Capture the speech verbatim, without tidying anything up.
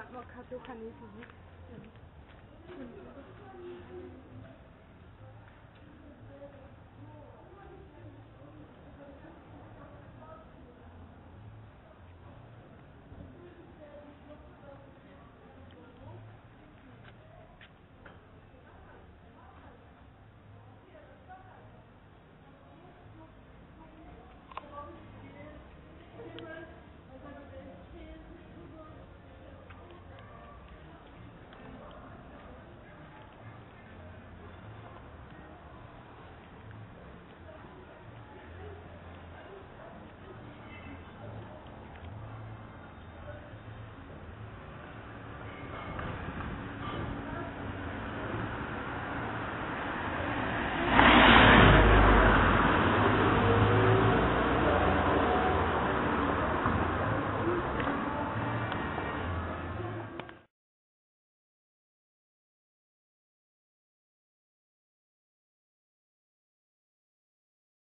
บอกเขาทุกคันนี้สิ